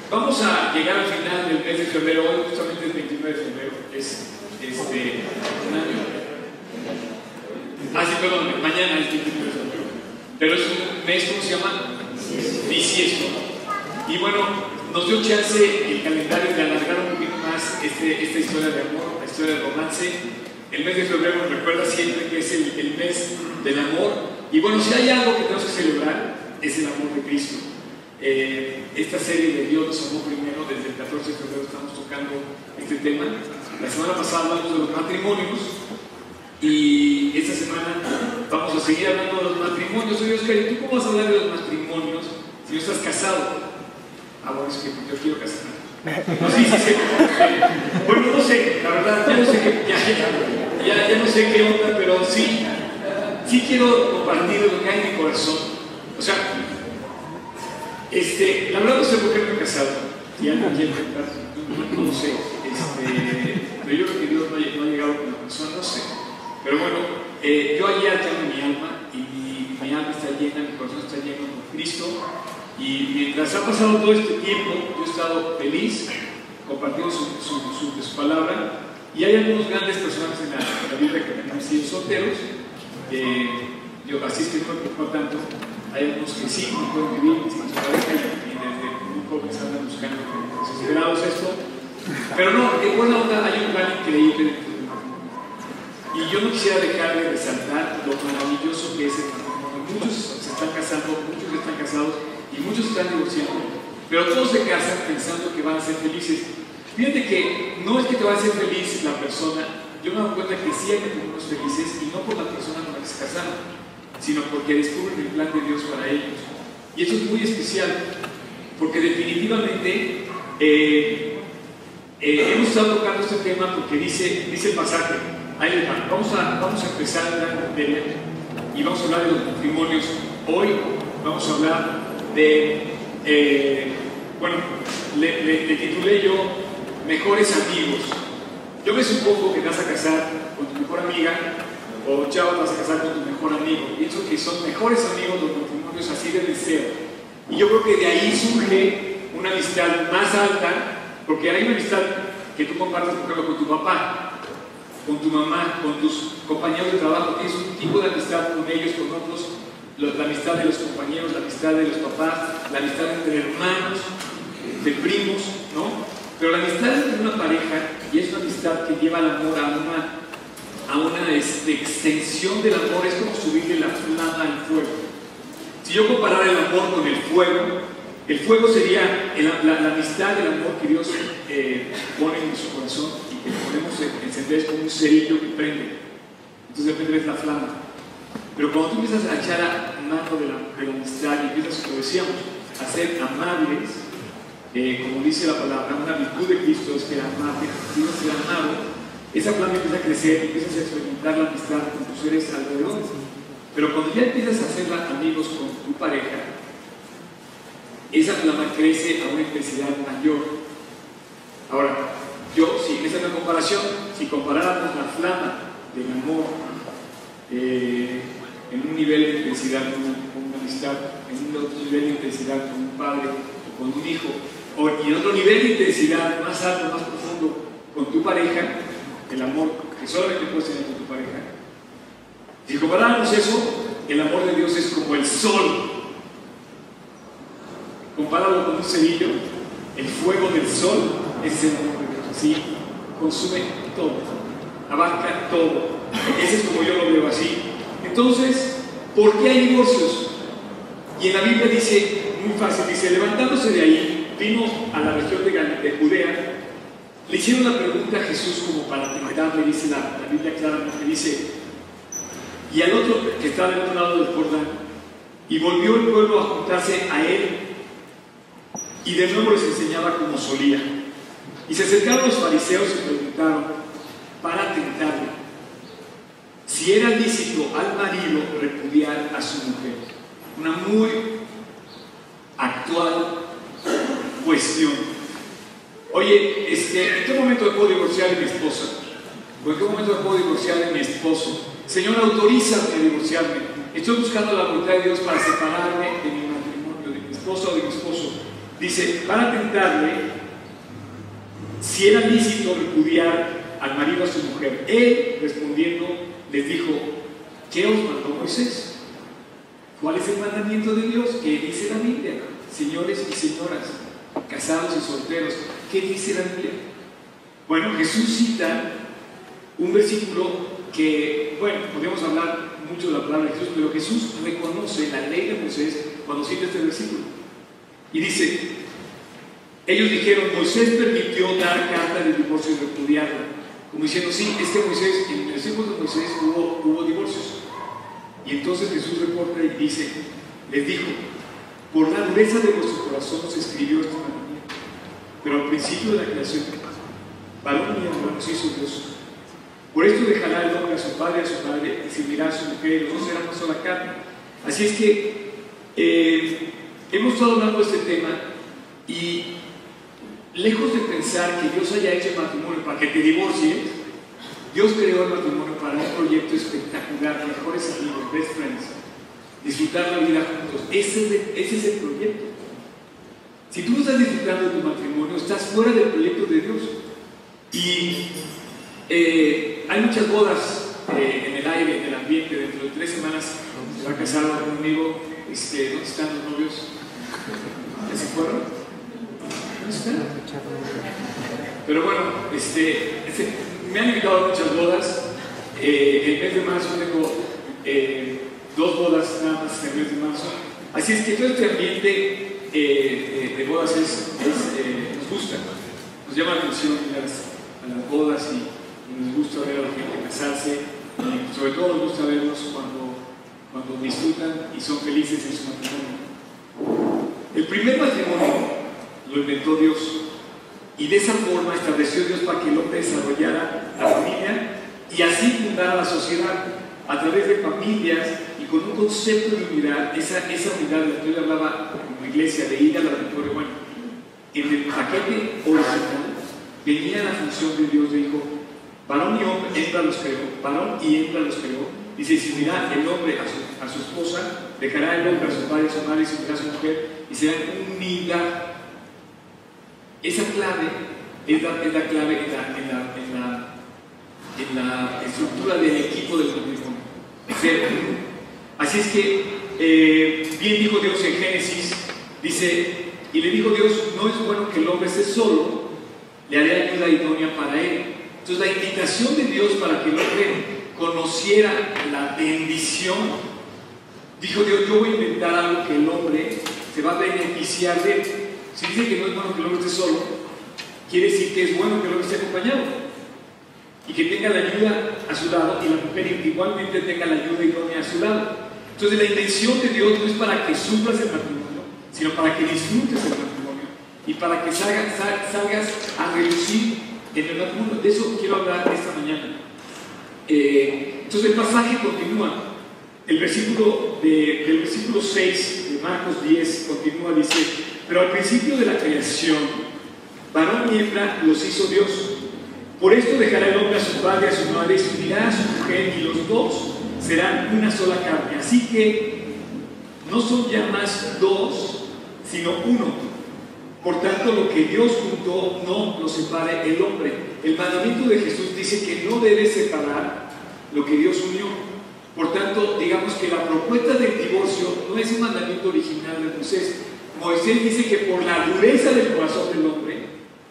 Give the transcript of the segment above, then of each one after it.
Vamos a llegar al final del mes de febrero. Hoy justamente el 29 de febrero es un año. Sí, perdón, mañana es 29 de febrero. Pero es un mes, ¿cómo se llama? Bisiesto. Y bueno, nos dio chance el calendario de alargar un poquito más esta historia de amor, la historia del romance. El mes de febrero nos recuerda siempre que es el mes del amor. Y bueno, si hay algo que tenemos que celebrar, es el amor de Cristo. Esta serie de Dios nos amó primero, desde el 14 de febrero estamos tocando este tema. La semana pasada hablamos de los matrimonios y esta semana vamos a seguir hablando de los matrimonios. Oye, Oscar, ¿y tú cómo vas a hablar de los matrimonios si no estás casado? Bueno, es que yo quiero casarme. No, sí. Bueno, no sé, la verdad, ya no sé ya no sé qué onda, pero sí quiero compartir lo que hay en mi corazón. O sea, la verdad no sé por qué no me he casado. Ya no quiero contar, no lo sé. Pero yo creo que Dios no ha llegado con la persona, no sé. Pero bueno, yo allá tengo mi alma y mi alma está llena, mi corazón está lleno con Cristo. Y mientras ha pasado todo este tiempo, yo he estado feliz compartiendo su palabra. Y hay algunos grandes personajes en la Biblia que han sido solteros. Así es que no me preocupa tanto. Hay algunos que sí, no pueden vivir sin su pareja y desde muy jóvenes andan buscando desesperados esto. Pero no, de buena onda hay un plan increíble dentro del matrimonio. Y yo no quisiera dejar de resaltar lo maravilloso que es el matrimonio. Muchos se están casando, muchos están casados y muchos están divorciando. Pero todos se casan pensando que van a ser felices. Fíjate que no es que te va a hacer feliz la persona. Yo me doy cuenta que sí hay matrimonios felices y no por la persona con la que se casaron, sino porque descubren el plan de Dios para ellos. Y eso es muy especial, porque definitivamente hemos estado tocando este tema porque dice el pasaje. Ahí les va. Vamos a empezar a hablar de él y vamos a hablar de los matrimonios. Hoy vamos a hablar de, le titulé yo Mejores Amigos. Yo me supongo que te vas a casar con tu mejor amiga o chavo, te vas a casar con tu mejor amigo. Pienso que son mejores amigos los matrimonios, así deben ser. Y yo creo que de ahí surge una amistad más alta, porque hay una amistad que tú compartes, por ejemplo, con tu papá, con tu mamá, con tus compañeros de trabajo. Tienes un tipo de amistad con ellos, con otros, la amistad de los compañeros, la amistad de los papás, la amistad entre hermanos, de primos, ¿no? Pero la amistad entre una pareja, y es una amistad que lleva el amor a una extensión del amor, es como subirle la flama al fuego. Si yo comparara el amor con el fuego sería la amistad, el amor que Dios pone en su corazón y que podemos encender como un cerillo que prende. Entonces de repente ves la flama. Pero cuando tú empiezas a echar a mano de la amistad y empiezas, como decíamos, a ser amables, como dice la palabra, una virtud de Cristo es que era amable. Si no ser amado, esa flama empieza a crecer y empiezas a experimentar la amistad con tus seres alrededor. Pero cuando ya empiezas a hacer amigos con tu pareja, esa flama crece a una intensidad mayor. Ahora, si esa es una comparación, si comparáramos la flama del amor en un nivel de intensidad con una amistad, en un otro nivel de intensidad con un padre o con un hijo, y en otro nivel de intensidad más alto, más profundo con tu pareja, el amor que solamente puedes tener con tu pareja. Si comparáramos eso, el amor de Dios es como el sol. Compáralo con un cerillo, el fuego del sol es el amor de Dios. Así consume todo, abarca todo. Ese es como yo lo veo así. Entonces, ¿por qué hay divorcios? Y en la Biblia dice, muy fácil, dice, levantándose de ahí, vino a la región de Judea. Le hicieron una pregunta a Jesús como para tentarle, dice la Biblia claramente, dice, y al otro que estaba del otro lado del Jordán, y volvió el pueblo a juntarse a él, y de nuevo les enseñaba como solía. Y se acercaron los fariseos y preguntaron, para tentarle, si era lícito al marido repudiar a su mujer. Una muy actual cuestión. Oye, ¿en qué momento me puedo divorciar de mi esposa? ¿O en qué momento me puedo divorciar de mi esposo? Señor, autorízame a divorciarme. Estoy buscando la voluntad de Dios para separarme de mi matrimonio, de mi esposa o de mi esposo. dice, para tentarle, si era lícito repudiar al marido a su mujer. Él, respondiendo, les dijo, ¿qué os mandó Moisés? ¿Cuál es el mandamiento de Dios? ¿Qué dice la Biblia? Señores y señoras, casados y solteros, ¿qué dice la Biblia? Bueno, Jesús cita un versículo que, bueno, podemos hablar mucho de la palabra de Jesús, pero Jesús reconoce la ley de Moisés cuando cita este versículo. Y dice, ellos dijeron, Moisés permitió dar carta de divorcio y repudiarla. Como diciendo, sí, es que Moisés, en los tiempos de Moisés hubo divorcios. Y entonces Jesús reporta y dice, les dijo, por la dureza de vuestro corazón se escribió este mandamiento. Pero al principio de la creación, varón y hembra nos hizo Dios. Por esto dejará el hombre a su padre y a su madre, y se unirá a su mujer, y los dos serán una sola carne. Así es que hemos estado hablando de este tema, y lejos de pensar que Dios haya hecho el matrimonio para que te divorcies, Dios creó el matrimonio para un proyecto espectacular, mejores amigos, best friends, disfrutar la vida juntos. Ese es el proyecto. Si tú no estás disfrutando de tu matrimonio, estás fuera del proyecto de Dios. Y hay muchas bodas en el aire, en el ambiente. Dentro de 3 semanas se va a casar un amigo. ¿Dónde están los novios? ¿Ya se fueron? ¿Dónde están? Pero bueno, me han invitado a muchas bodas. El mes de marzo tengo 2 bodas nada más en el mes de marzo. Así es que todo este ambiente de bodas nos gusta, nos llama la atención a las bodas, y nos gusta ver a la gente casarse, y sobre todo nos gusta verlos cuando disfrutan y son felices en su matrimonio. El primer matrimonio lo inventó Dios, y de esa forma estableció Dios para que el hombre desarrollara la familia y así fundara la sociedad a través de familias y con un concepto de unidad. Esa unidad de la que yo hablaba como iglesia, de ir a la victoria. Bueno, en el paquete original venía la función de Dios, dijo, varón y hembra los creó, varón y hembra los creó. Dice, si unirá el hombre a su esposa, dejará el hombre a su padre y a su madre, y se unirá a su mujer, y serán unidad. Esa clave es la clave en la estructura del equipo del matrimonio. Así es que, bien dijo Dios en Génesis, dice, y le dijo Dios, no es bueno que el hombre esté solo, le haré ayuda idónea para él. Entonces la invitación de Dios para que el hombre conociera la bendición, dijo Dios, yo voy a inventar algo que el hombre se va a beneficiar de él. Si dice que no es bueno que el hombre esté solo, quiere decir que es bueno que el hombre esté acompañado y que tenga la ayuda a su lado, y la mujer igualmente tenga la ayuda idónea a su lado. Entonces la intención de Dios no es para que sufras el matrimonio, sino para que disfrutes el matrimonio y para que salgas a relucir en el matrimonio. De eso quiero hablar esta mañana. Entonces el pasaje continúa. Del versículo 6 de Marcos 10 continúa, dice, pero al principio de la creación, varón y hembra los hizo Dios. Por esto dejará el hombre a su padre y a su madre, y se unirá a su mujer, y los dos serán una sola carne. Así que no son ya más 2, sino 1. Por tanto, lo que Dios juntó, no lo separe el hombre. El mandamiento de Jesús dice que no debe separar lo que Dios unió. Por tanto, digamos que la propuesta del divorcio no es un mandamiento original de Moisés. Moisés dice que por la dureza del corazón del hombre,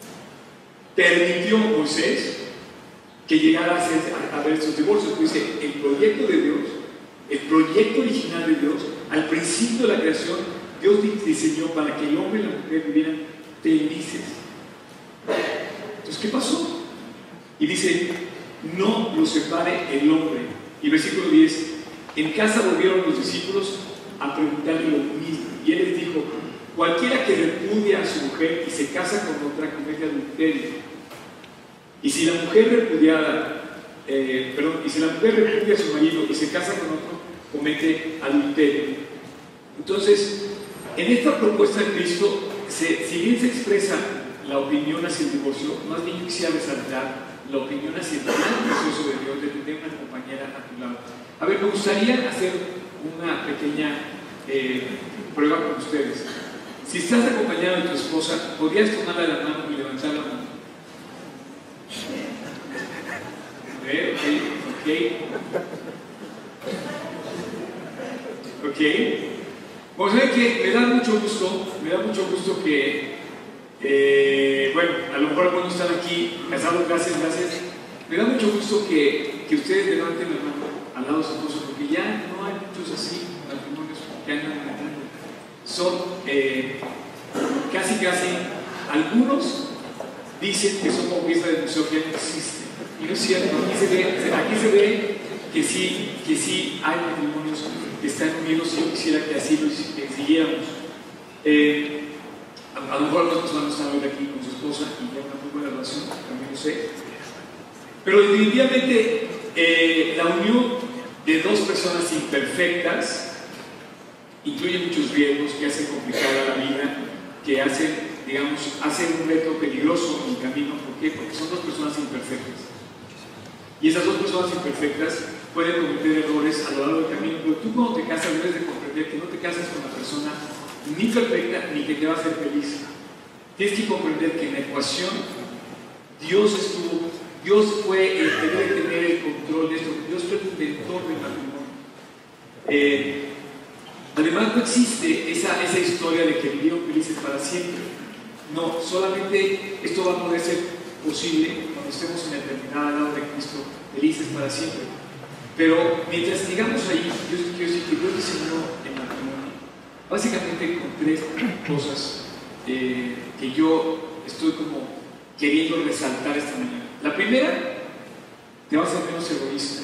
permitió Moisés que llegara a ver estos divorcios. Pues dice, el proyecto de Dios, el proyecto original de Dios, al principio de la creación, Dios diseñó para que el hombre y la mujer vivieran felices. Entonces, ¿qué pasó? Y dice, no lo separe el hombre. Y versículo 10, en casa volvieron los discípulos a preguntarle lo mismo, y él les dijo, cualquiera que repudia a su mujer y se casa con otra comete adulterio. Y si la mujer repudia a su marido y se casa con otro, comete adulterio. Entonces, en esta propuesta de Cristo, si bien se expresa la opinión hacia el divorcio, más bien quisiera resaltar la opinión hacia el plan precioso de Dios de tener una compañera a tu lado. A ver, me gustaría hacer una pequeña prueba con ustedes. Si estás acompañado de tu esposa, ¿podrías tomarla de la mano y levantar la mano? Ok. Pues saben que me da mucho gusto que, bueno, a lo mejor algunos están aquí casados, gracias. Me da mucho gusto que ustedes levanten la mano al lado de su esposo, porque ya no hay muchos así matrimonios que andan levantando. Son casi, algunos dicen que son como pieza de museo que ya no existe. Y no es cierto, aquí se ve que sí hay matrimonios que están unidos, y yo quisiera que así lo siguiéramos. A lo mejor algunas personas están hoy aquí con su esposa y ya una muy buena relación, también lo sé. Pero definitivamente la unión de dos personas imperfectas incluye muchos riesgos que hacen complicada la vida, que hacen un reto peligroso en el camino. ¿Por qué? Porque son dos personas imperfectas. Y esas dos personas imperfectas pueden cometer errores a lo largo del camino, pero tú cuando te casas debes de comprender que no te casas con la persona ni perfecta ni que te va a hacer feliz. Tienes que comprender que en la ecuación Dios fue el que debe tener el control de esto. Dios fue el inventor del matrimonio. Además no existe esa historia de que vivieron felices para siempre. No, solamente esto va a poder ser posible cuando estemos en la eternidad al lado de Cristo, felices para siempre. Pero mientras sigamos ahí, yo quiero decir que Dios diseñó el matrimonio básicamente con tres cosas que yo estoy como queriendo resaltar esta mañana. La primera, te vas a ser menos egoísta.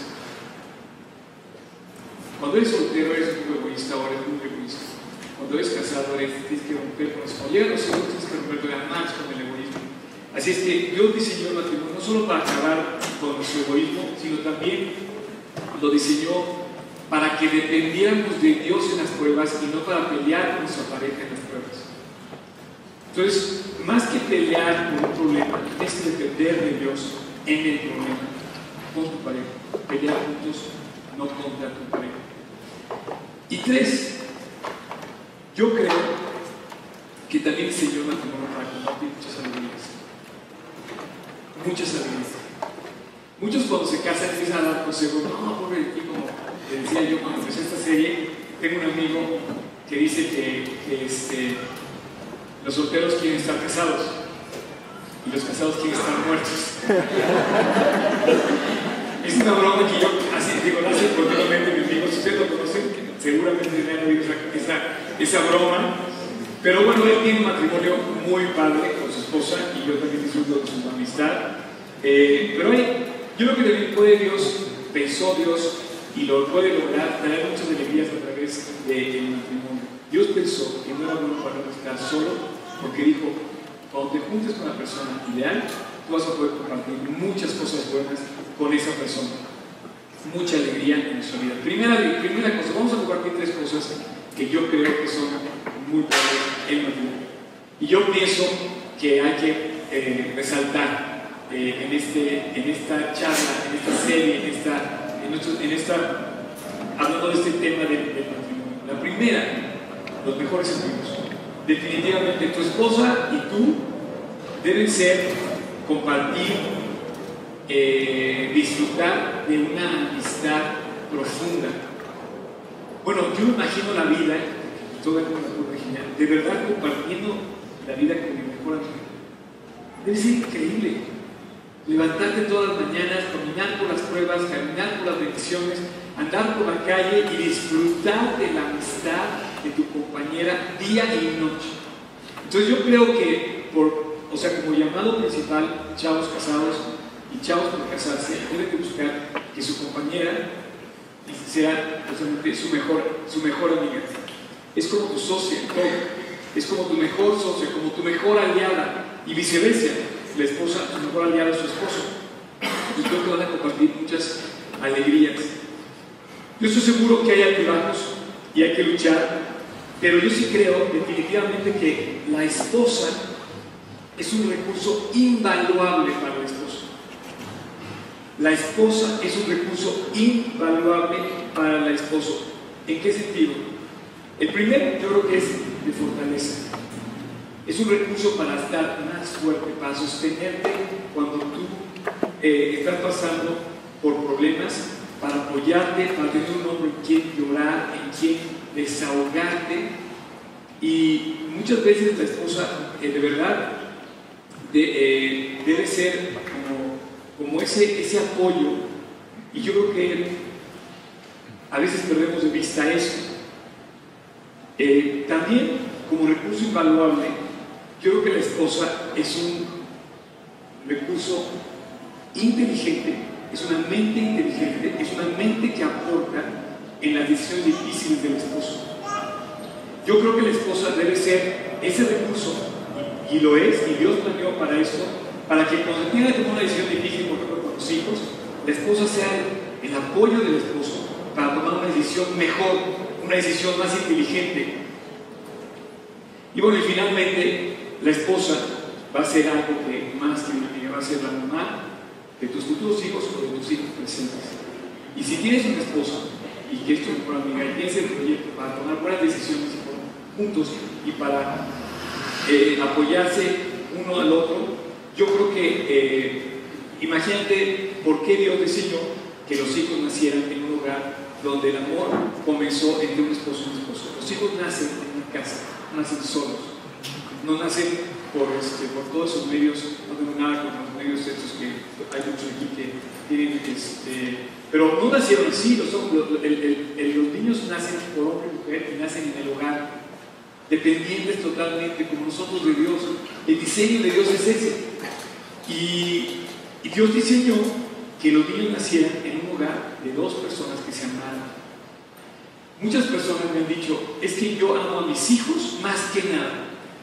Cuando eres soltero eres muy egoísta, ahora eres muy egoísta. Cuando eres casado tienes que romper con eso. Cuando llegan los hijos tienes que romper todavía más con el egoísmo. Así es que Dios diseñó el matrimonio no solo para acabar con nuestro egoísmo, sino también lo diseñó para que dependiéramos de Dios en las pruebas y no para pelear con nuestra pareja en las pruebas. Entonces, más que pelear por un problema, tienes que depender de Dios en el problema con tu pareja. Pelear juntos, no contra tu pareja. Y tres, yo creo que también diseñó el matrimonio para compartir muchas alegrías. Muchas alegrías. Muchos cuando se casan empiezan a dar consejos. No, pobre de ti, como te decía yo cuando empecé esta serie, tengo un amigo que dice que los solteros quieren estar casados y los casados quieren estar muertos. Es una broma que yo así digo, la hace continuamente mis amigos. Ustedes lo conocen, seguramente me han oído esa broma. Pero bueno, él tiene un matrimonio muy padre con su esposa y yo también disfruto de su amistad. Pero yo creo que también pensó Dios y lo puede lograr, traer muchas alegrías a través del matrimonio. Dios pensó que no era bueno para estar solo, porque dijo, cuando te juntes con la persona ideal, tú vas a poder compartir muchas cosas buenas con esa persona. Mucha alegría en nuestra vida. Primera cosa, vamos a compartir tres cosas que yo creo que son muy padres en el matrimonio. Y yo pienso que hay que resaltar en esta charla, en esta serie, hablando de este tema del matrimonio. La primera, los mejores amigos. Definitivamente tu esposa y tú deben compartir, disfrutar de una amistad profunda. Bueno, yo imagino la vida, todo el mundo la imaginar, de verdad compartiendo la vida con mi mejor amigo. Debe ser increíble. Levantarte todas las mañanas, caminar por las pruebas, caminar por las bendiciones, andar por la calle y disfrutar de la amistad de tu compañera día y noche. Entonces yo creo que como llamado principal, chavos casados y chavos por casarse, deben de buscar que su compañera sea justamente su mejor amiga. Es como tu socia en todo, es como tu mejor socia, como tu mejor aliada y viceversa. La esposa, tu mejor aliada es su esposo. Y creo que van a compartir muchas alegrías. Yo estoy seguro que hay altibajos y hay que luchar, pero yo sí creo definitivamente que la esposa es un recurso invaluable para el esposo. La esposa es un recurso invaluable para el esposo. ¿En qué sentido? El primero, yo creo que es de fortaleza. Es un recurso para estar más fuerte, para sostenerte cuando tú estás pasando por problemas, para apoyarte, para tener un hombre en quien llorar, en quien desahogarte. Y muchas veces la esposa de verdad debe ser como ese apoyo. Y yo creo que a veces perdemos de vista eso. También como recurso invaluable, yo creo que la esposa es un recurso inteligente, es una mente inteligente, es una mente que aporta en las decisiones difíciles del esposo. Yo creo que la esposa debe ser ese recurso, y lo es, y Dios planeó para esto, para que cuando tenga que tomar una decisión difícil, por ejemplo, con los hijos, la esposa sea el apoyo del esposo para tomar una decisión mejor, una decisión más inteligente. Y bueno, y finalmente, la esposa va a ser algo que más que una amiga, va a ser la mamá de tus futuros hijos o de tus hijos presentes. Y si tienes una esposa y que es tu mejor amiga y tienes el proyecto para tomar buenas decisiones juntos y para apoyarse uno al otro, yo creo que imagínate por qué Dios diseñó que los hijos nacieran en un hogar donde el amor comenzó entre un esposo y un esposo. Los hijos nacen en una casa, no nacen solos, no nacen por todos esos medios. No tengo nada con los medios estos que hay muchos aquí que tienen, pero no nacieron así. Los niños nacen por hombre y mujer y nacen en el hogar, dependientes totalmente como nosotros de Dios. El diseño de Dios es ese, y Dios diseñó que los niños nacieran en un hogar de dos personas que se amaran. Muchas personas me han dicho: es que yo amo a mis hijos más que nada.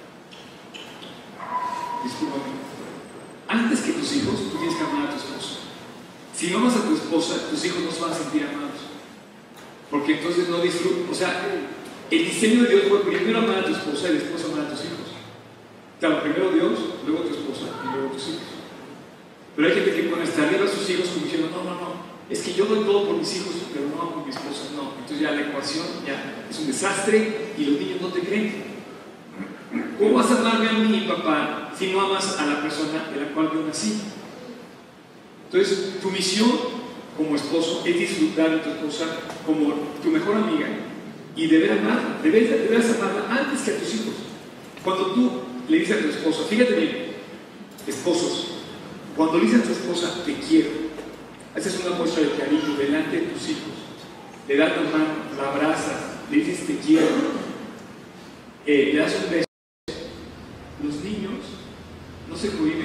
Discúlpame, antes que tus hijos, tú tienes que amar a tu esposo. Si no amas a tu esposa, tus hijos no se van a sentir amados, porque entonces no disfrutan. O sea, el diseño de Dios fue primero amar a tu esposa y después amar a tus hijos. Claro, primero Dios, luego tu esposa y luego tus hijos. Pero hay gente que pone hasta arriba a sus hijos como diciendo: no, es que yo doy todo por mis hijos, pero no amo a mi esposa. No, entonces ya la ecuación ya es un desastre y los niños no te creen. ¿Cómo vas a amarme a mí, papá, si no amas a la persona de la cual yo nací? Entonces, tu misión como esposo es disfrutar de tu esposa como tu mejor amiga y debes amarla antes que a tus hijos. Cuando tú le dices a tu esposa, fíjate bien, esposos, cuando le dices a tu esposa: te quiero, haces una muestra de cariño delante de tus hijos, le das la mano, la abrazas, le dices: te quiero, le das un beso. Los niños no se cohiben,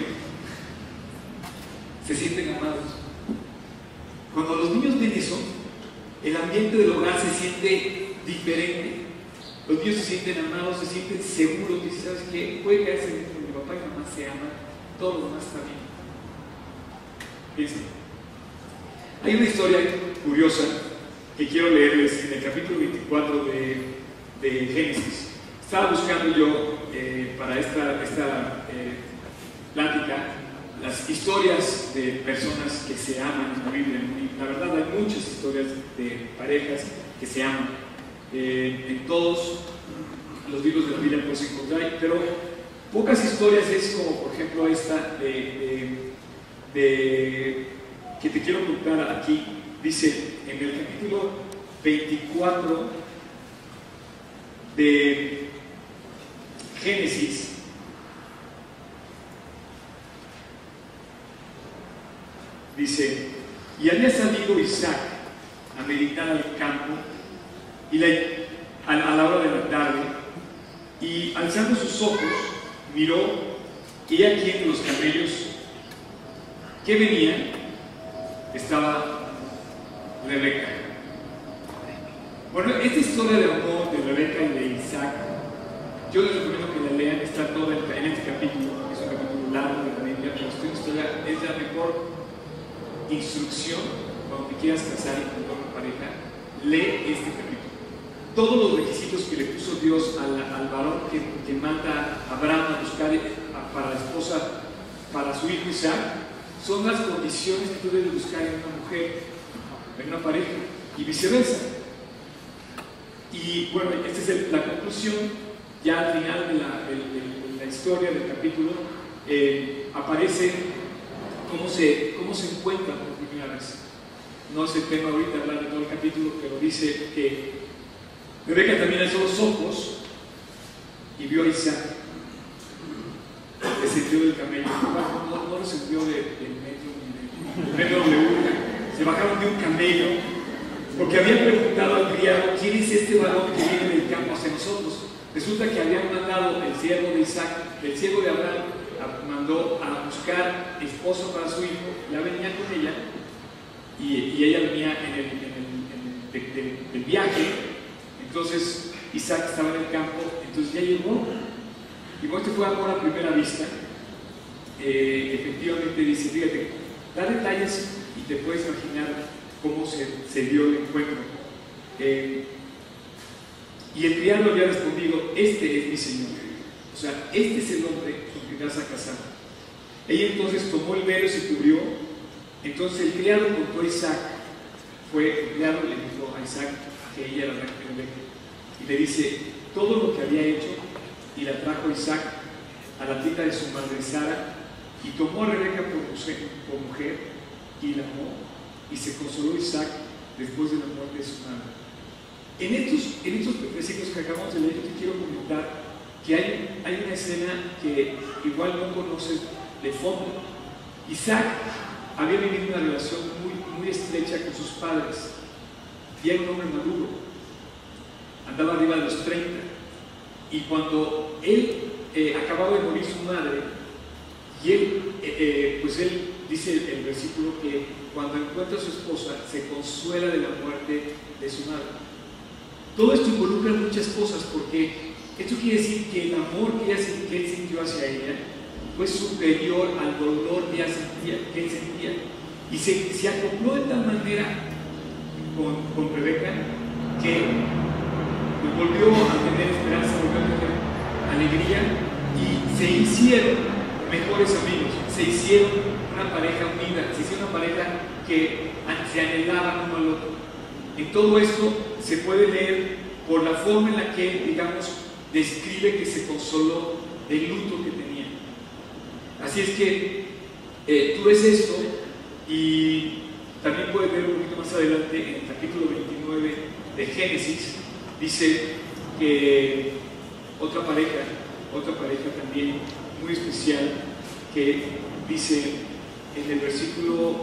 se sienten amados. Cuando los niños ven eso, el ambiente del hogar se siente diferente. Los niños se sienten amados, se sienten seguros. Dicen: ¿sabes qué? Puede caerse bien, mi papá y mamá se aman, todo lo demás está bien. Fíjense, hay una historia curiosa que quiero leerles en el capítulo 24 de Génesis. Estaba buscando yo para esta plática las historias de personas que se aman en la Biblia. Y la verdad, hay muchas historias de parejas que se aman. En todos los libros de la Biblia puedes encontrar, pero pocas historias es como, por ejemplo, esta que te quiero contar aquí. Dice en el capítulo 24 de Génesis, dice: y había salido Isaac a meditar al campo a la hora de la tarde, y alzando sus ojos miró, y aquí en los camellos que venían estaba Rebeca. Bueno, esta historia de amor de Rebeca y de Isaac, yo les recomiendo que la lean. Está toda en este capítulo, es un capítulo largo de la Biblia, pero esta historia es la mejor instrucción cuando te quieras casar y con una pareja. Lee este capítulo. Todos los requisitos que le puso Dios al varón que manda a Abraham a buscar para la esposa, para su hijo Isaac, son las condiciones que tú debes buscar en una mujer, en una pareja, y viceversa. Y bueno, esta es la conclusión ya al final de la historia del capítulo, aparece cómo se encuentran por primera vez. No es el tema ahorita hablar de todo el capítulo, pero dice que Rebeca también alzó los ojos y vio a Isaac. Descendió del camello. No descendió del metro ni del BMW. Se bajaron de un camello porque habían preguntado al criado: ¿quién es este varón que viene del campo hacia nosotros? Resulta que habían mandado el siervo de Isaac, el siervo de Abraham, mandó a buscar esposo para su hijo. Ya venía con ella y ella venía del viaje. Entonces Isaac estaba en el campo, entonces ya llegó. Y bueno, este fue amor a primera vista. Efectivamente dice, fíjate, da detalles y te puedes imaginar cómo se dio el encuentro. Y el criado había respondido: este es mi señor. O sea, este es el hombre con quien vas a casar. Ella entonces tomó el velo y se cubrió. Entonces el criado contó a Isaac. El criado le dijo a Isaac que ella era Rebeca. Y le dice todo lo que había hecho, y la trajo Isaac a la tienda de su madre Sara, y tomó a Rebeca por mujer, y la amó, y se consoló Isaac después de la muerte de su madre. En estos versículos que acabamos de leer, yo te quiero comentar que hay una escena que igual no conoces de fondo. Isaac había vivido una relación muy estrecha con sus padres, y era un hombre maduro, andaba arriba de los 30, y cuando él acababa de morir su madre, y él dice el versículo que cuando encuentra a su esposa se consuela de la muerte de su madre. Todo esto involucra muchas cosas, porque esto quiere decir que el amor que él sintió hacia ella fue superior al dolor que él sentía, y se acopló de tal manera con Rebeca que volvió a tener esperanza, volvió a tener alegría, y se hicieron mejores amigos, se hicieron una pareja unida, se hicieron una pareja que se anhelaban uno al otro. En todo esto se puede leer por la forma en la que, digamos, describe que se consoló del luto que tenía. Así es que tú ves esto, y también puedes ver un poquito más adelante en el capítulo 29 de Génesis. Dice que otra pareja también muy especial, que dice en el versículo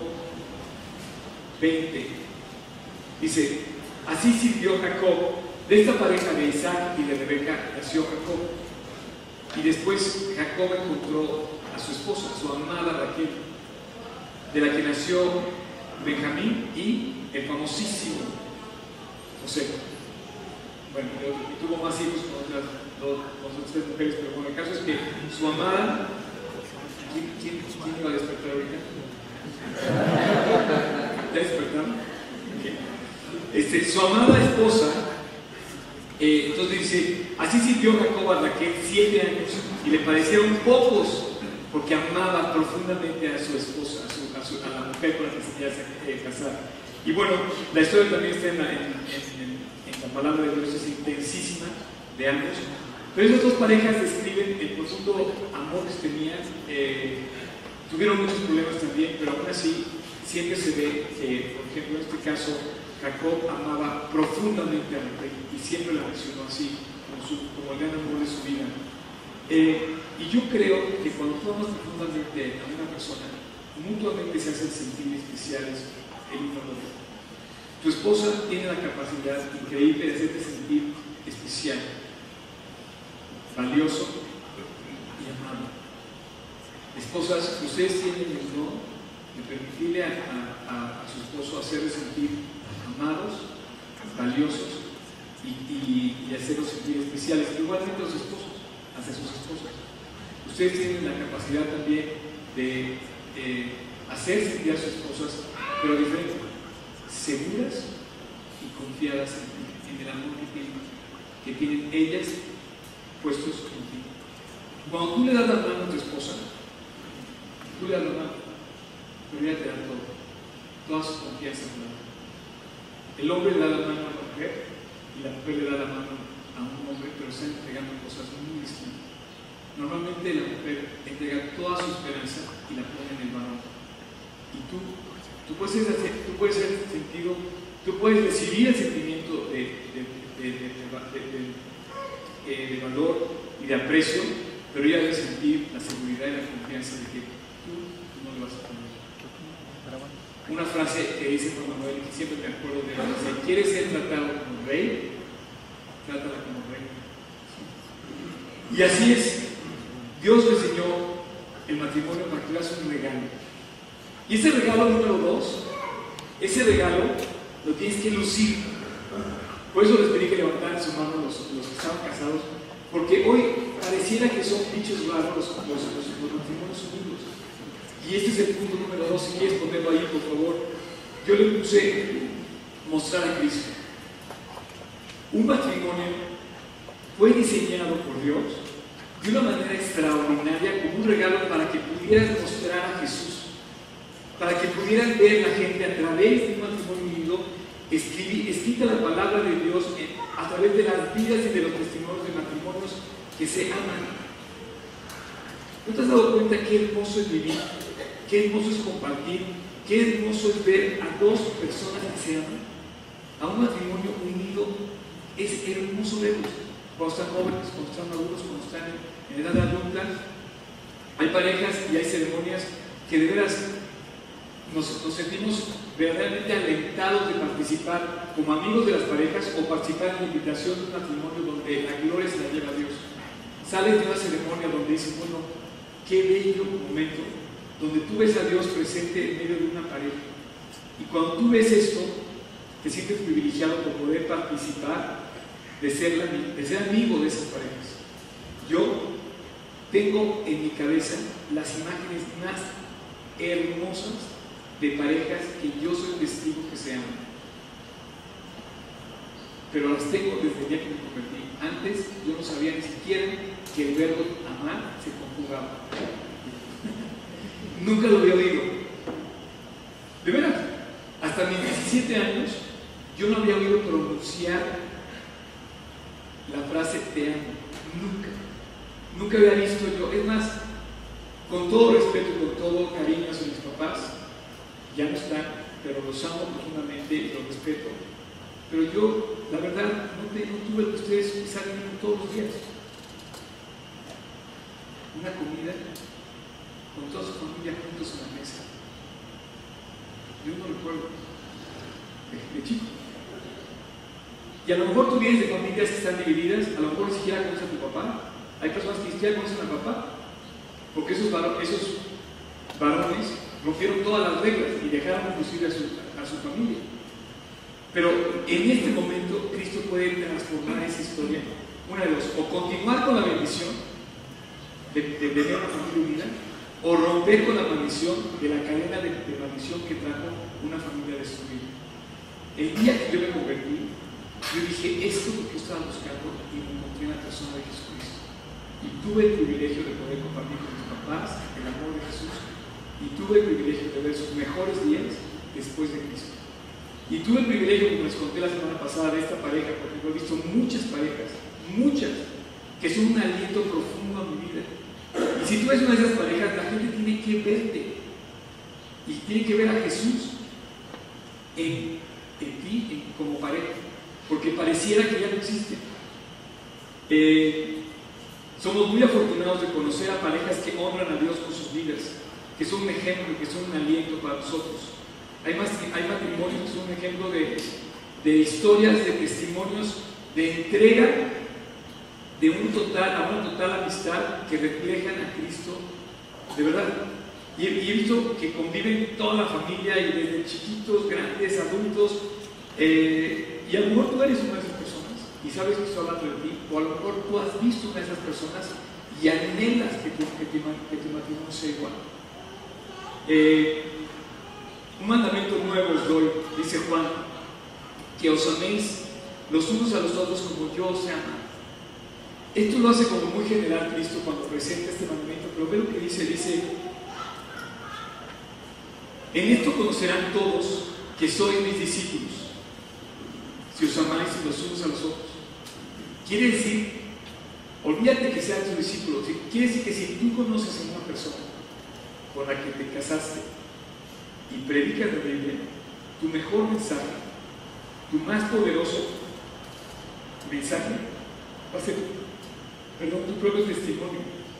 20, dice: así sirvió Jacob. De esta pareja de Isaac y de Rebeca nació Jacob. Y después Jacob encontró a su esposa, a su amada Raquel, de la que nació Benjamín y el famosísimo José. Bueno, tuvo más hijos con otras tres mujeres, pero bueno, el caso es que su amada... ¿Quién iba a despertar ahorita? ¿Ya despertaron? Okay. Su amada esposa, entonces dice, así sirvió Jacob a Raquel 7 años, y le parecieron pocos, porque amaba profundamente a su esposa, a la mujer con la que se quería casar. Y bueno, la historia también está en la palabra de Dios, es intensísima de ambos. Pero esas dos parejas describen el profundo amor que se tenían. Tuvieron muchos problemas también, pero aún así siempre se ve que, por ejemplo, en este caso, Jacob amaba profundamente a Raquel, y siempre la mencionó así, como el gran amor de su vida. Y yo creo que cuando tú amas profundamente a una persona, mutuamente se hacen sentir especiales el uno al otro. Tu esposa tiene la capacidad increíble de hacerte sentir especial, valioso y amado. Esposas, ustedes tienen el don de permitirle a su esposo hacerle sentir amados, valiosos y hacerlos sentir especiales. Igualmente los esposos hacia sus esposas. Ustedes tienen la capacidad también de hacer sentir a sus esposas, pero diferente, seguras y confiadas en el amor que tienen ellas puestos en ti. Cuando tú le das la mano a tu esposa, tú le das la mano, pero ella te da todo, toda su confianza en la. El hombre le da la mano a la mujer, y la mujer le da la mano a un hombre, pero están entregando cosas muy distintas. Normalmente la mujer entrega toda su esperanza y la pone en el varón. Y tú puedes recibir el sentimiento de valor y de aprecio, pero ella debe sentir la seguridad y la confianza de que tú no le vas a poner. Una frase que dice Juan Manuel, que siempre me acuerdo de él, dice: ¿quieres ser tratado como rey? Trátala como rey. Y así es. Dios diseñó el matrimonio para que le hagas un regalo. Y ese regalo número 2, ese regalo lo tienes que lucir. Por eso les pedí que levantaran su mano los que estaban casados, porque hoy pareciera que son bichos raros los matrimonios unidos. Y este es el punto número 2, si quieres ponerlo ahí, por favor. Yo le puse mostrar a Cristo. Un matrimonio fue diseñado por Dios de una manera extraordinaria, como un regalo para que pudieras mostrar a Jesús, para que pudieran ver la gente a través de un matrimonio unido, escrita la palabra de Dios a través de las vidas y de los testimonios de matrimonios que se aman. ¿No te has dado cuenta qué hermoso es vivir? Qué hermoso es compartir, qué hermoso es ver a dos personas que se aman. A un matrimonio unido es hermoso verlos. Cuando están jóvenes, cuando están maduros, cuando están en edad adulta, hay parejas y hay ceremonias que de veras nos sentimos verdaderamente alentados de participar como amigos de las parejas o participar en la invitación de un matrimonio donde la gloria se la lleva a Dios. Sales de una ceremonia donde dices: bueno, qué bello momento, donde tú ves a Dios presente en medio de una pareja. Y cuando tú ves esto, te sientes privilegiado por poder participar, de ser amigo de esas parejas. Yo tengo en mi cabeza las imágenes más hermosas de parejas que yo soy testigo que se aman. Pero las tengo desde el día que me convertí. Antes yo no sabía ni siquiera que el verbo amar se conjugaba. Nunca lo había oído. De veras, hasta mis 17 años yo no había oído pronunciar la frase te amo. Nunca había visto yo. Es más, con todo respeto y con todo cariño hacia mis papás, ya no están, pero los amo profundamente y los respeto. Pero yo, la verdad, no tuve lo que ustedes quizás viven todos los días. Una comida con toda su familia juntos en la mesa. Yo no recuerdo de chico. Y a lo mejor tú vienes de familias que están divididas, a lo mejor ni siquiera conoces a tu papá. Hay personas que ni siquiera conocen a papá, porque esos varones rompieron todas las reglas y dejaron inclusive a su familia. Pero en este momento Cristo puede transformar esa historia. Una de dos: o continuar con la bendición de tener una familia unida, o romper con la maldición de la cadena de maldición que trajo una familia destruida. El día que yo me convertí, yo dije: esto es lo que yo estaba buscando, y me encontré en la persona de Jesucristo. Y tuve el privilegio de poder compartir con mis papás el amor de Jesús, y tuve el privilegio de ver sus mejores días después de Cristo. Y tuve el privilegio, como les conté la semana pasada, de esta pareja, porque he visto muchas parejas, que son un aliento profundo a mi vida. Y si tú eres una de esas parejas, la gente tiene que verte y tiene que ver a Jesús en ti como pareja, porque pareciera que ya no existe. Somos muy afortunados de conocer a parejas que honran a Dios con sus vidas, que son un ejemplo y que son un aliento para nosotros. Hay matrimonios que son un ejemplo de historias, de testimonios, de entrega a una total amistad que reflejan a Cristo de verdad. Y he visto que conviven toda la familia, y desde chiquitos, grandes, adultos, y a lo mejor tú eres una de esas personas y sabes que estoy hablando de ti, o a lo mejor tú has visto una de esas personas y anhelas que tu matrimonio sea igual. Un mandamiento nuevo os doy, dice Juan, que os améis los unos a los otros como yo os he amado. Esto lo hace como muy general Cristo cuando presenta este mandamiento, pero ve lo que dice: en esto conocerán todos que sois mis discípulos, si os amáis los unos a los otros. Quiere decir Olvídate que sean tus discípulos. Quiere decir que si tú conoces a una persona con la que te casaste y predicas la Biblia, tu mejor mensaje, tu más poderoso mensaje, va a ser, tu propio testimonio.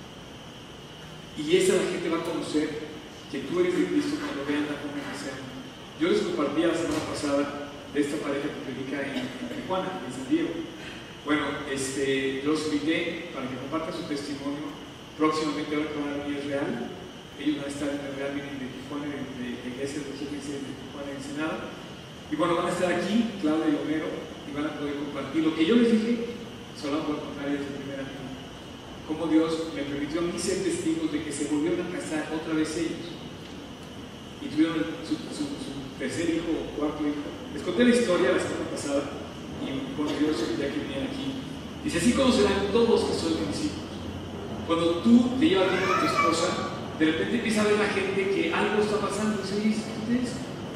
Y esa la gente va a conocer que tú eres de Cristo cuando vean la forma que sea. Yo les compartí la semana pasada de esta pareja que predica en Tijuana, en San Diego. Bueno, los invité para que compartan su testimonio. Próximamente ahora que van a venir Real, ellos van a estar en el Real, vienen de Tijuana, de la iglesia de Tijuana, en Ensenada. Y bueno, van a estar aquí, Claudia y Homero, y van a poder compartir lo que yo les dije, solo por contar desde primera mano. Cómo Dios me permitió a mí ser testigos de que se volvieron a casar otra vez ellos. Y tuvieron su tercer hijo o cuarto hijo. Les conté la historia la semana pasada. Y bueno, Dios ya que venían aquí. Dice, así conocerán todos que soy mis hijos. Cuando tú te llevas bien con tu esposa, de repente empieza a ver la gente que algo está pasando. Dice, ¿ustedes?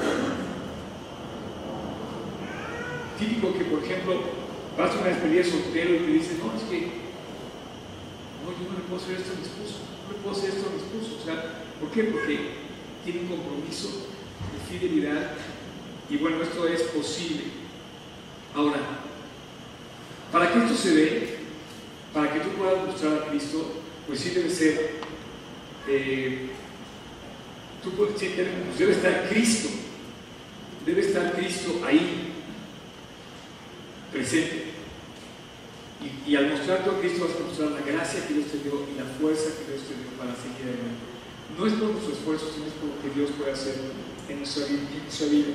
Típico que, por ejemplo, vas a una despedida soltero y te dicen, no, es que no, yo no le puedo hacer esto a mi esposo, no le puedo hacer esto a mi esposo. O sea, ¿por qué? Porque tiene un compromiso de fidelidad. Y bueno, esto es posible. Ahora, para que esto se dé, para que tú puedas mostrar a Cristo, pues sí debe ser, debe estar Cristo ahí, presente. Y al mostrar a Cristo vas a mostrar la gracia que Dios te dio y la fuerza que Dios te dio para seguir adelante. No es por nuestro esfuerzo, sino es por lo que Dios puede hacer en nuestra vida.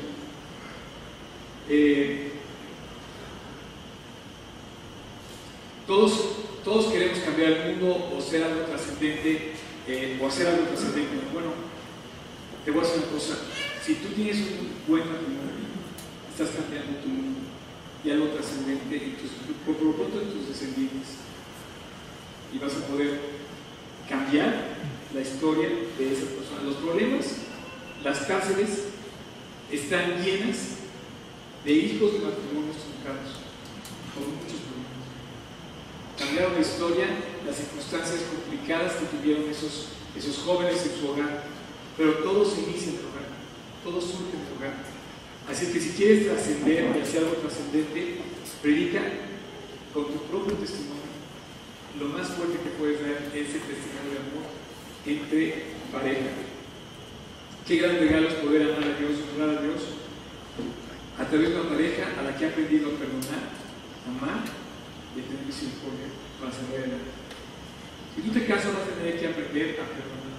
Todos queremos cambiar el mundo o ser algo trascendente o hacer algo trascendente. Bueno, te voy a decir una cosa: si tú tienes un buen matrimonio, estás cambiando tu mundo y algo trascendente por lo pronto en tus descendientes, y vas a poder cambiar la historia de esa persona. Los problemas, las cárceles están llenas de hijos de matrimonios truncados, con muchos problemas. Cambiaron la historia, las circunstancias complicadas que tuvieron esos jóvenes en su hogar, pero todo se inicia en el hogar, todo surge en el hogar. Así que si quieres trascender y hacer algo trascendente, predica con tu propio testimonio. Lo más fuerte que puedes dar es el testimonio de amor entre pareja. Qué gran regalo es poder amar a Dios, honrar a Dios a través de una pareja a la que ha aprendido a perdonar, amar y a tener misericordia para salir adelante. Si tú te casas, vas a tener que aprender a perdonar.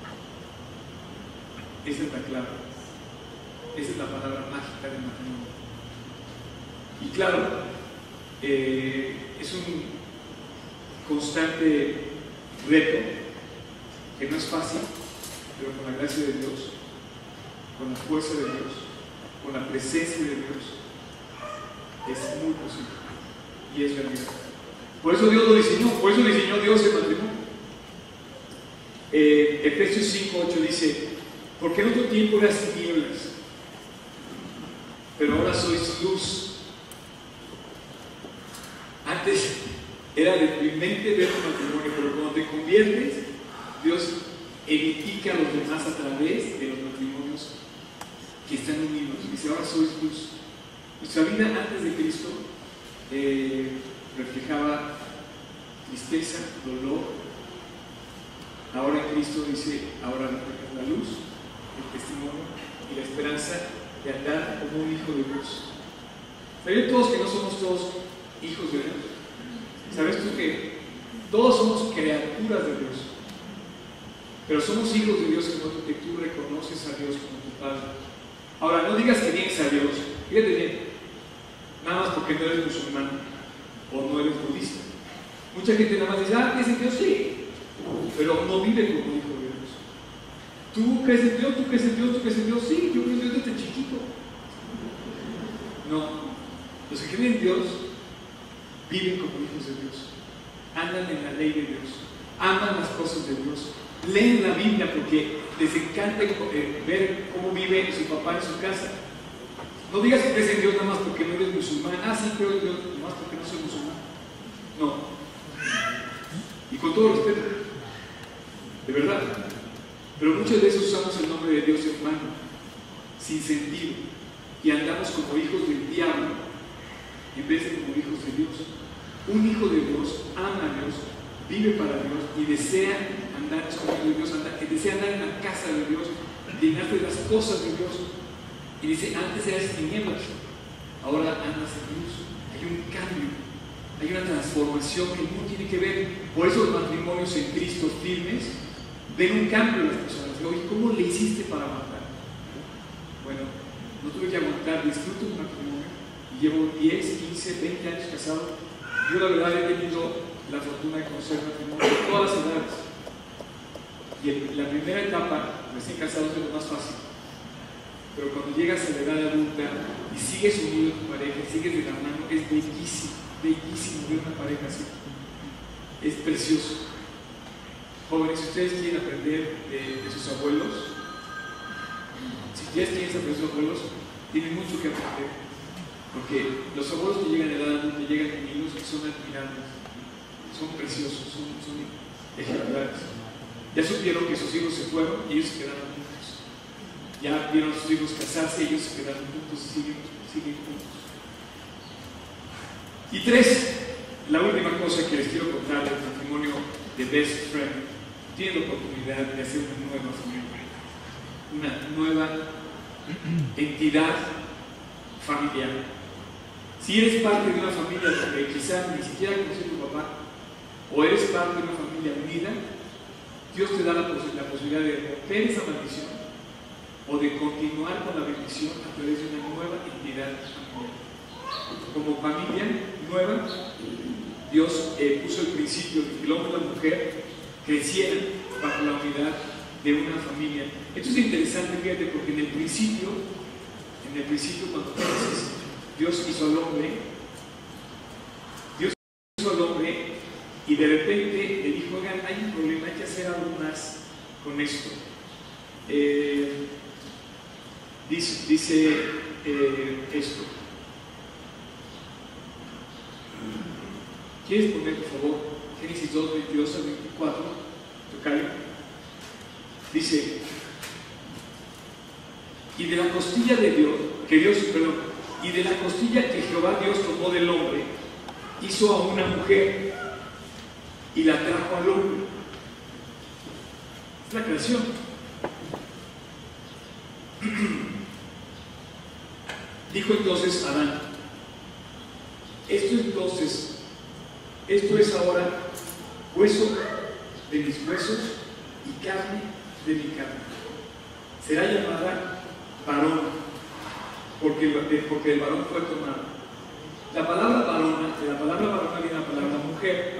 Esa es la clave. Esa es la palabra mágica del matrimonio. Y claro, es un constante reto que no es fácil, pero con la gracia de Dios, con la fuerza de Dios, con la presencia de Dios, es muy posible y es realidad. Por eso Dios lo diseñó, por eso diseñó Dios el matrimonio. Efesios 5:8 dice: porque en otro tiempo eras tinieblas, pero ahora sois luz. Antes era deprimente ver tu matrimonio, pero cuando te conviertes, Dios edifica a los demás a través de los matrimonios que están unidos. Dice: ahora sois luz. Nuestra vida antes de Cristo reflejaba tristeza, dolor. Ahora en Cristo dice: ahora refleja la luz, el testimonio y la esperanza de andar como un hijo de Dios. ¿Saben todos que no somos todos hijos de Dios? ¿Sabes tú que todos somos criaturas de Dios? Pero somos hijos de Dios en cuanto que tú reconoces a Dios como tu Padre. Ahora, no digas que vienes a Dios, fíjate bien, nada más porque no eres musulmán o no eres budista. Mucha gente nada más dice: ah, ¿crees en Dios? Sí, pero no vive como hijo de Dios. ¿Tú crees en Dios? ¿Tú crees en Dios? ¿Tú crees en Dios? Sí, yo creo en Dios desde chiquito. No, los que creen en Dios viven como hijos de Dios, andan en la ley de Dios, aman las cosas de Dios, leen la Biblia porque les encanta ver cómo vive su papá en su casa. No digas que crees en Dios nada más porque no eres musulmán. Ah, sí, creo en Dios nada más porque no soy musulmán. No. con todo respeto, de verdad. Pero muchas veces usamos el nombre de Dios en vano, sin sentido, y andamos como hijos del diablo en vez de como hijos de Dios. Un hijo de Dios ama a Dios, vive para Dios y desea andar escondido de Dios, desea andar en la casa de Dios, llenarse de las cosas de Dios. Y dice, antes eras tinieblas, ahora andas en luz. Hay un cambio, hay una transformación que no tiene que ver. Por eso los matrimonios en Cristo firmes ven un cambio en las personas. Oye, ¿cómo le hiciste para aguantar? Bueno, no tuve que aguantar, disfruto un matrimonio y llevo 10, 15, 20 años casado. Yo la verdad he tenido la fortuna de conocer matrimonio de todas las edades. Y la primera etapa, recién casados, es lo más fácil. Pero cuando llegas a la edad adulta y sigues unido a tu pareja, sigues de la mano, es bellísimo, bellísimo ver una pareja así. Es precioso. Jóvenes, si ustedes quieren aprender de sus abuelos, si ustedes quieren aprender de sus abuelos, tienen mucho que aprender. Porque los abuelos que llegan a edad adulta, llegan con niños que son admirables, son preciosos, son ejemplares. Ya supieron que sus hijos se fueron y ellos se quedaron juntos. Ya vieron a sus hijos casarse y ellos se quedaron juntos y siguen juntos. Y 3, la última cosa que les quiero contar del matrimonio de Best Friend. Tienen la oportunidad de hacer una nueva familia, una nueva entidad familiar. Si eres parte de una familia donde quizás ni siquiera conoces a tu papá, o eres parte de una familia unida, Dios te da la posibilidad de romper esa maldición o de continuar con la bendición a través de una nueva entidad familiar. Como familia nueva, Dios puso el principio de que el hombre y la mujer crecieran bajo la unidad de una familia. Esto es interesante, fíjate, porque en el principio cuando creces, Dios hizo al hombre y de repente le dijo, oigan, hay un problema, hay que hacer algo más con esto. Dice esto. ¿Quieres poner, por favor, Génesis 2, 22 al 24? Tocayo. Dice, y de la costilla de Dios, y de la costilla que Jehová Dios tomó del hombre, hizo a una mujer y la trajo al hombre. Es la creación. Dijo entonces Adán, esto es ahora hueso de mis huesos y carne de mi carne. Será llamada varón, porque el varón fue tomado. La palabra varona viene de la palabra mujer.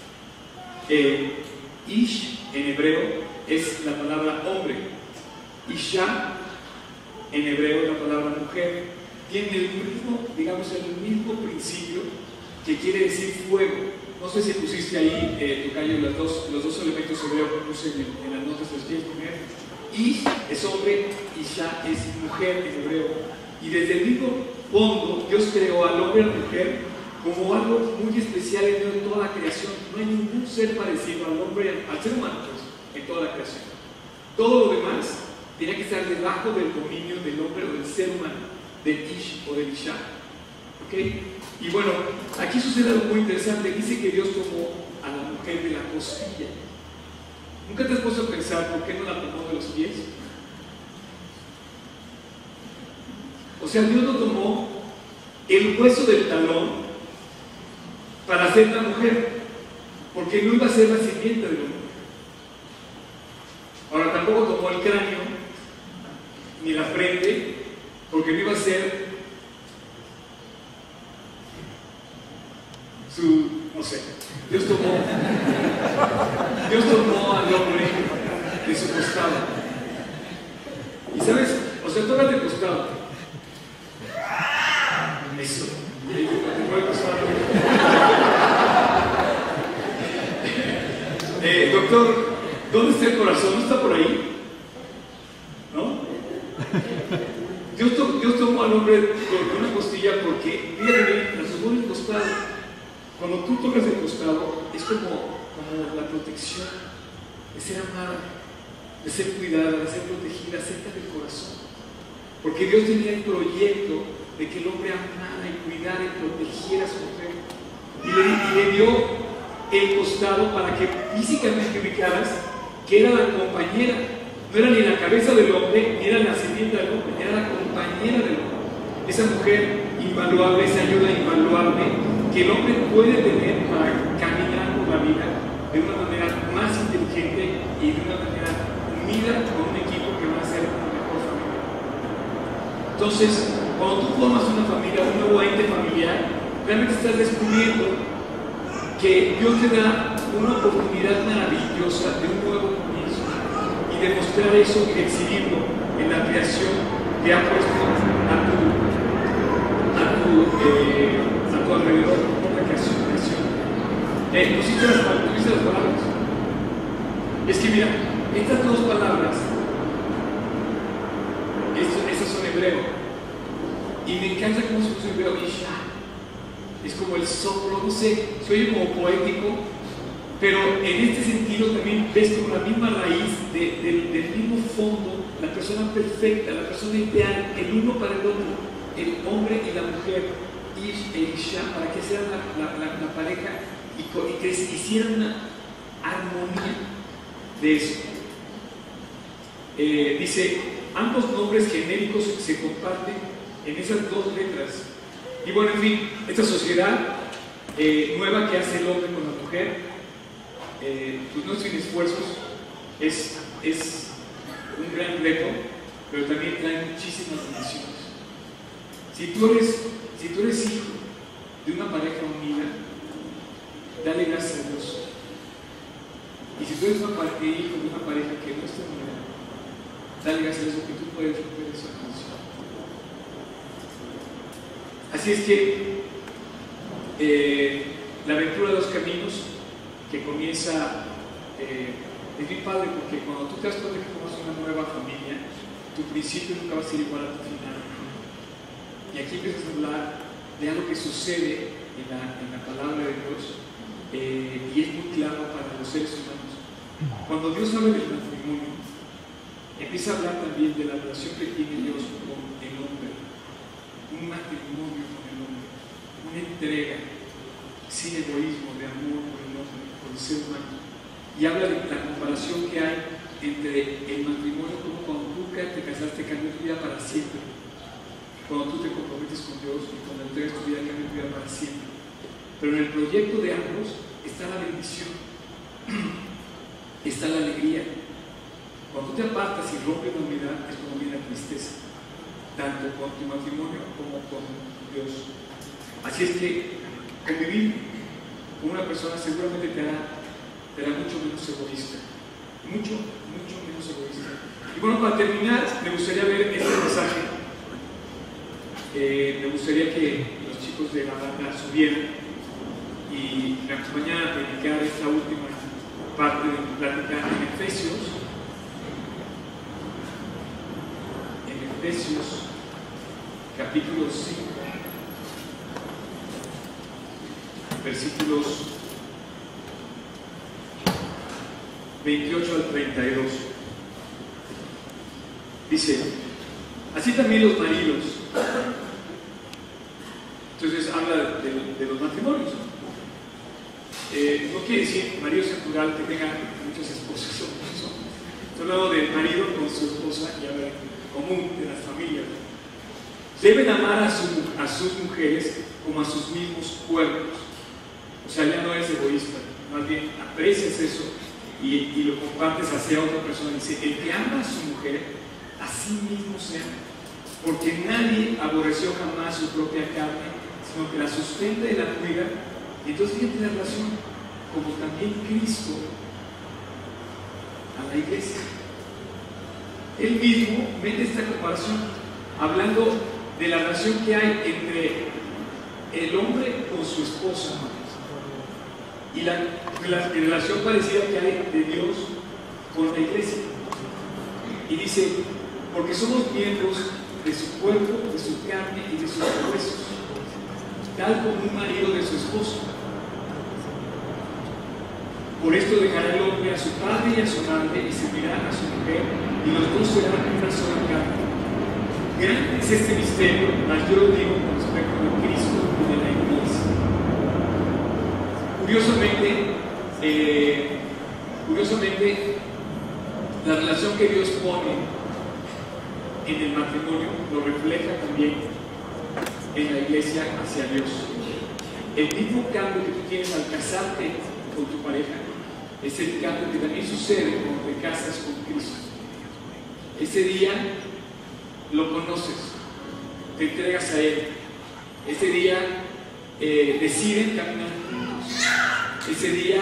Ish en hebreo es la palabra hombre. Isha en hebreo es la palabra mujer. Tiene el mismo principio que quiere decir fuego. No sé si pusiste ahí, Tocayo, los dos elementos hebreos que puse en las notas, los quieres poner. Ish es hombre, Isha es mujer en hebreo. Y desde el mismo fondo, Dios creó al hombre y a la mujer como algo muy especial en medio de toda la creación. No hay ningún ser parecido al hombre, al ser humano, pues, en toda la creación. Todo lo demás tenía que estar debajo del dominio del hombre o del ser humano, del Ish o del Isha. ¿Okay? Y bueno, aquí sucede algo muy interesante. Dice que Dios tomó a la mujer de la costilla. ¿Nunca te has puesto a pensar por qué no la tomó de los pies? O sea, Dios no tomó el hueso del talón para hacer la mujer, porque no iba a ser la sirvienta del hombre. Ahora tampoco tomó el cráneo ni la frente, porque no iba a ser no sé. Dios tomó al hombre de su costado. Y sabes, o sea, tú hablas de costado. Eso. Doctor, ¿dónde está el corazón? ¿No está por ahí? ¿No? Dios tomó al hombre con una costilla porque, fíjate bien, la tomó en el costado. Cuando tú tocas el costado, es como como la protección, de ser amada, de ser cuidada, de ser protegida cerca del corazón. Porque Dios tenía el proyecto de que el hombre amara y cuidara y protegiera a su mujer. Y le dio el costado para que físicamente ubicaras que era la compañera. No era ni la cabeza del hombre, ni era la sirvienta del hombre, era la compañera del hombre. Esa mujer invaluable, esa ayuda invaluable que el hombre puede tener para caminar por la vida de una manera más inteligente y de una manera unida con un equipo que va a ser una mejor familia. Entonces, cuando tú formas una familia, un nuevo ente familiar, realmente estás descubriendo que Dios te da una oportunidad maravillosa de un nuevo comienzo y demostrar eso y exhibirlo en la creación que ha puesto a tu alrededor, por la creación. ¿Pusiste las palabras? Es que mira, estas dos palabras, estas son hebreo, y me encanta cómo se puso hebreo, Isha. Es como el soplo, no sé, se oye como poético, pero en este sentido también ves como la misma raíz del mismo fondo, la persona perfecta, la persona ideal, el uno para el otro, el hombre y la mujer, Ish e Isha, para que sean la pareja y que hicieran una armonía de eso. Dice, ambos nombres genéricos se comparten en esas dos letras. Y bueno, en fin, esta sociedad nueva que hace el hombre con la mujer, pues no sin esfuerzos, es un gran reto, pero también trae muchísimas bendiciones. Si tú eres hijo de una pareja unida, dale gracias a Dios. Y si tú eres hijo de una pareja que no está unida, dale gracias a Dios porque tú puedes romper esa relación. Así es que la aventura de los caminos que comienza es bien padre, porque cuando tú te das cuenta que formas una nueva familia, tu principio nunca va a ser igual a tu final. Y aquí empiezas a hablar de algo que sucede en la palabra de Dios, y es muy claro para los seres humanos. Cuando Dios habla del matrimonio, empieza a hablar también de la relación que tiene Dios con el hombre. Un matrimonio con el hombre, una entrega sin egoísmo, de amor por el hombre, por el ser humano. Y habla de la comparación que hay entre el matrimonio, como cuando tú te casaste, cambió tu vida para siempre. Cuando tú te comprometes con Dios y cuando entregas tu vida, cambia tu vida para siempre. Pero en el proyecto de ambos está la bendición, está la alegría. Cuando tú te apartas y rompes la unidad, es cuando viene la tristeza, tanto con tu matrimonio como con Dios. Así es que convivir con una persona seguramente te hará mucho menos egoísta, mucho menos egoísta. Y bueno, para terminar, me gustaría ver este mensaje. Me gustaría que los chicos de la banda subieran y me acompañaran a predicar esta última parte de mi plática en Efesios. Efesios capítulo 5, versículos 28 al 32. Dice, así también los maridos. Entonces habla de los matrimonios. No quiere decir marido natural que tenga muchas esposas. Estoy hablando del marido con su esposa y habla común de las familias. Deben amar a sus mujeres como a sus mismos cuerpos. O sea, ya no eres egoísta, más bien aprecias eso y lo compartes hacia otra persona. Dice, el que ama a su mujer, a sí mismo se ama, porque nadie aborreció jamás su propia carne, sino que la sustenta y la cuida. Y entonces fíjate la relación, como también Cristo a la iglesia. Él mismo mete esta comparación, hablando de la relación que hay entre el hombre con su esposa y la relación parecida que hay de Dios con la iglesia. Y dice, porque somos miembros de su cuerpo, de su carne y de sus huesos, tal como un marido de su esposa. Por esto dejará el hombre a su padre y a su madre y servirá a su mujer, y los dos serán una sola carne. Grande es este misterio, mas yo lo digo con respecto de Cristo y de la Iglesia. Curiosamente, la relación que Dios pone en el matrimonio lo refleja también en la Iglesia hacia Dios. El mismo cambio que tú tienes al casarte con tu pareja es el cambio que también sucede cuando te casas con Cristo. Ese día lo conoces, te entregas a Él. Ese día deciden caminar juntos. Ese día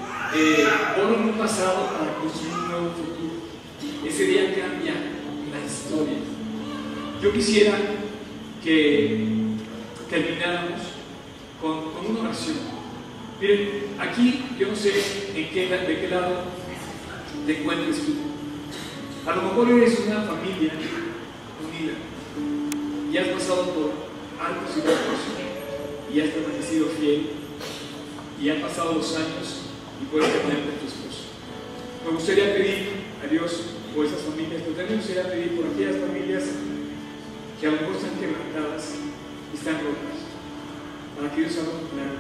ponen un pasado para construir un nuevo futuro. Ese día cambia la historia. Yo quisiera que termináramos con una oración. Miren, aquí yo no sé de qué lado te encuentres tú. A lo mejor eres una familia unida y has pasado por altos y bajos y has permanecido fiel y han pasado los años y puedes terminar con tu esposo. Me gustaría pedir a Dios por esas familias, pero también me gustaría pedir por aquellas familias que a lo mejor están quebrantadas y están rotas, para que Dios haga un milagro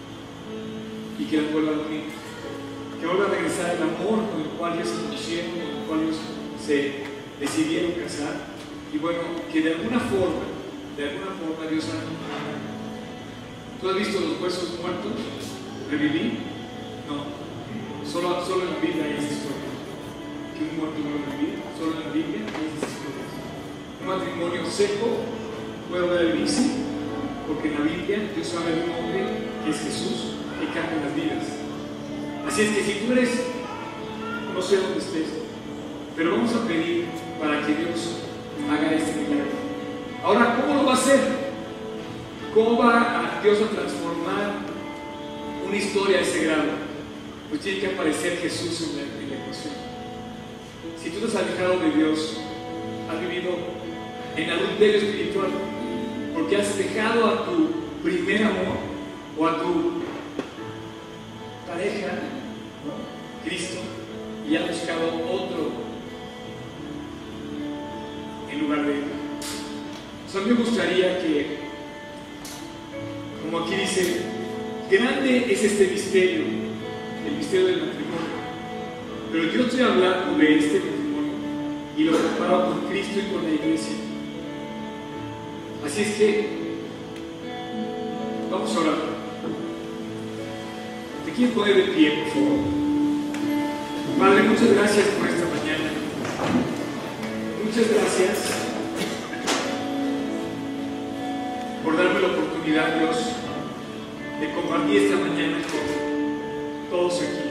y que las vuelva a unir, que vuelva a regresar el amor con el cual ellos se conocieron, con el cual ellos se decidieron casar, y bueno, que de alguna forma Dios haga un milagro. ¿Tú has visto los huesos muertos revivir? No, solo en la Biblia hay esa historia, que un muerto vuelve a vivir, solo en la Biblia hay esas historias. Un matrimonio seco puede volver a vivir, sí, porque en la Biblia Dios habla de un hombre que es Jesús, que cambia las vidas. Así es que si tú eres, no sé dónde estés, pero vamos a pedir para que Dios haga este milagro. Ahora, ¿cómo lo va a hacer? ¿Cómo va Dios a transformar una historia a ese grado? Pues tiene que aparecer Jesús en la ecuación. Si tú te has alejado de Dios, has vivido en adulterio espiritual, porque has dejado a tu primer amor o a tu pareja, ¿no?, Cristo, y has buscado otro en lugar de Él. O sea, me gustaría que, como aquí dice, grande es este misterio, el misterio del matrimonio, pero yo estoy hablando de este matrimonio y lo comparo con Cristo y con la Iglesia. Así es que vamos a orar. ¿Te quieres poner de pie, por favor? Padre, muchas gracias por esta mañana. Muchas gracias por darme la oportunidad, Dios, de compartir esta mañana con todos aquí.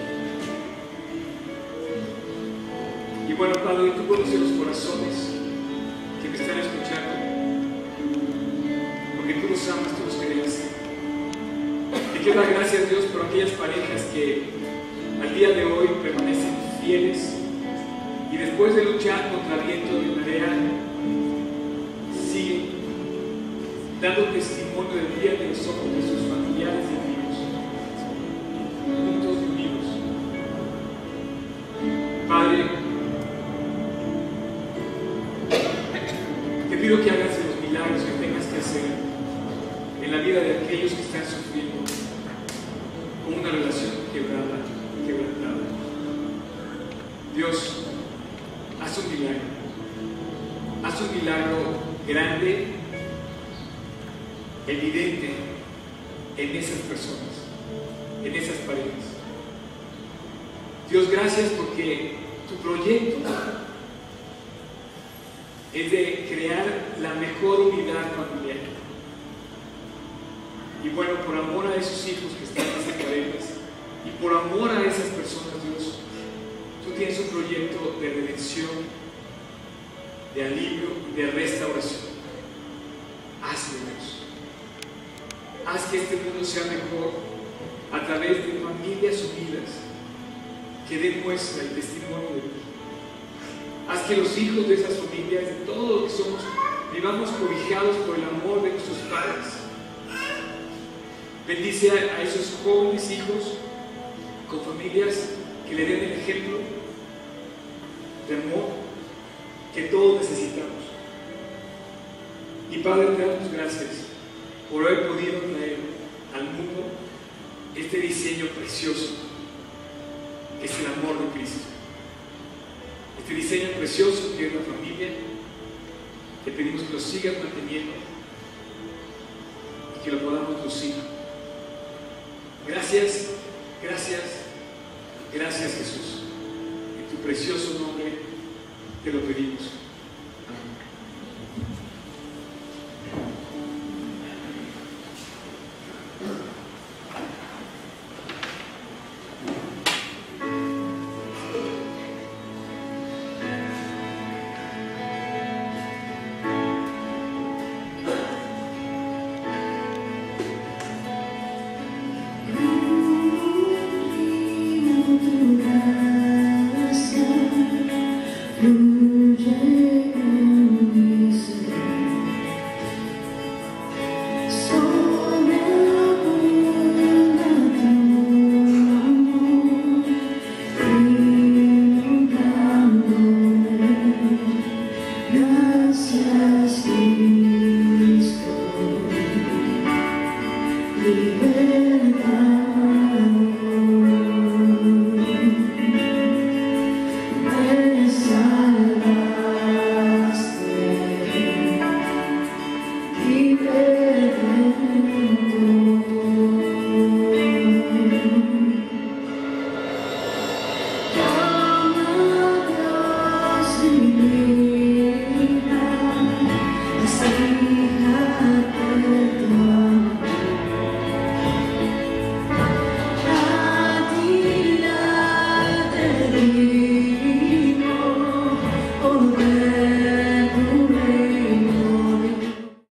Y bueno, Padre, tú conoces los corazones que me están escuchando, porque tú los amas, tú los querías. Te quiero dar gracias, Dios, por aquellas parejas que al día de hoy permanecen fieles y después de luchar contra viento y marea, siguen dando testimonio del día de los ojos de sus familiares y amigos, juntos y unidos. Padre, te pido que hagas los milagros que tengas que hacer en la vida de aquellos que están sufriendo con una relación quebrantada. Dios, haz un milagro. Haz un milagro grande, evidente en esas personas, en esas parejas. Dios, gracias porque tu proyecto es de crear la mejor unidad familiar. Y bueno, por amor a esos hijos que están en esas parejas y por amor a esas personas, Dios, tú tienes un proyecto de redención, de alivio, de restauración. Hazlo, Dios. Haz que este mundo sea mejor a través de familias unidas que den muestra y testimonio de ti. Haz que los hijos de esas familias, de todos los que somos, vivamos cobijados por el amor de nuestros padres. Bendice a esos jóvenes hijos con familias que le den el ejemplo de amor que todos necesitamos. Y Padre, te damos gracias por haber podido traer al mundo este diseño precioso que es el amor de Cristo. Este diseño precioso que es la familia. Te pedimos que lo sigas manteniendo y que lo podamos lucir. Gracias, gracias, gracias Jesús. En tu precioso nombre te lo pedimos. Amén. Oh,